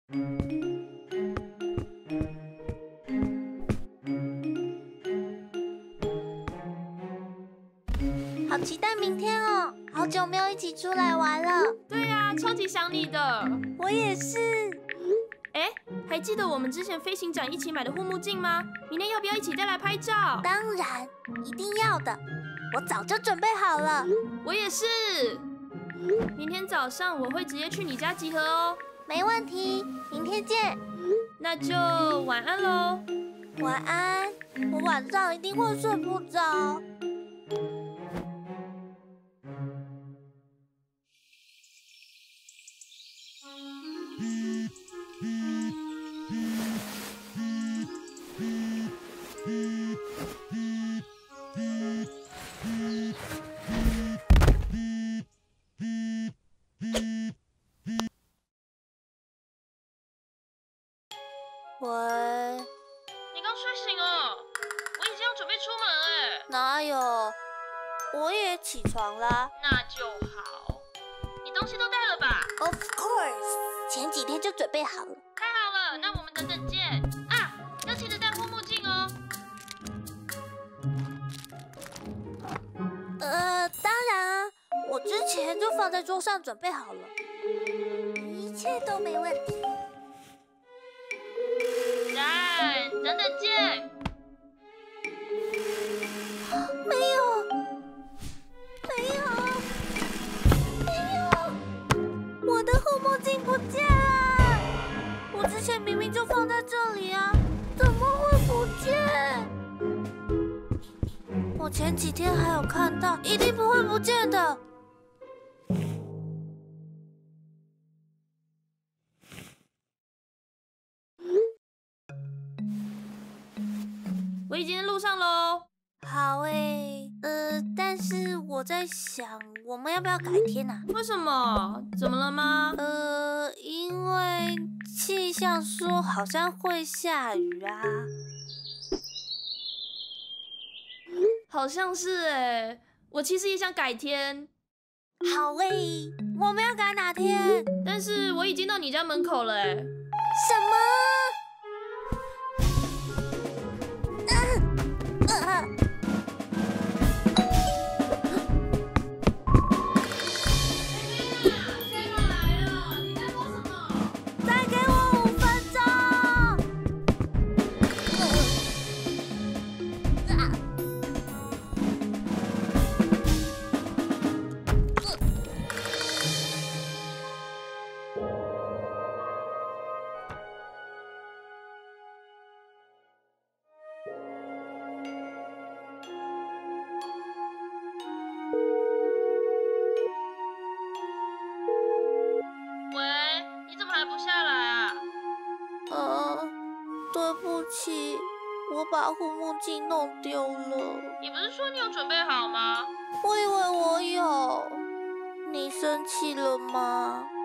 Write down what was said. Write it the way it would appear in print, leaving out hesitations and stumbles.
好期待明天哦！好久没有一起出来玩了。 对呀，超级想你的。 我也是。 哎，还记得我们之前飞行展一起买的护目镜吗？明天要不要一起再来拍照？ 当然，一定要的。我早就准备好了。 我也是。明天早上我会直接去你家集合哦。 没问题，明天见。 那就晚安喽。 晚安，我晚上一定会睡不着。喂， 你刚睡醒哦？我已经要准备出门哎。 哪有？我也起床啦。 那就好。你东西都带了吧 ？Of course， 前几天就准备好了。 太好了，那我们等等见啊！要记得戴护目镜哦。 当然啊，我之前就放在桌上准备好了，一切都没问题。 等等见。 没有，我的护目镜不见了！我之前明明就放在这里啊，怎么会不见？我前几天还有看到，一定不会不见的。 我已经在路上喽。 好诶，但是我在想，我们要不要改天啊？ 为什么？怎么了吗？ 因为气象说好像会下雨啊。 好像是哎，我其实也想改天。 好诶，我们要改哪天？ 但是我已经到你家门口了哎。 什么？对不起，我把护目镜弄丢了。 你不是说你有准备好吗？ 我以为我有。你生气了吗？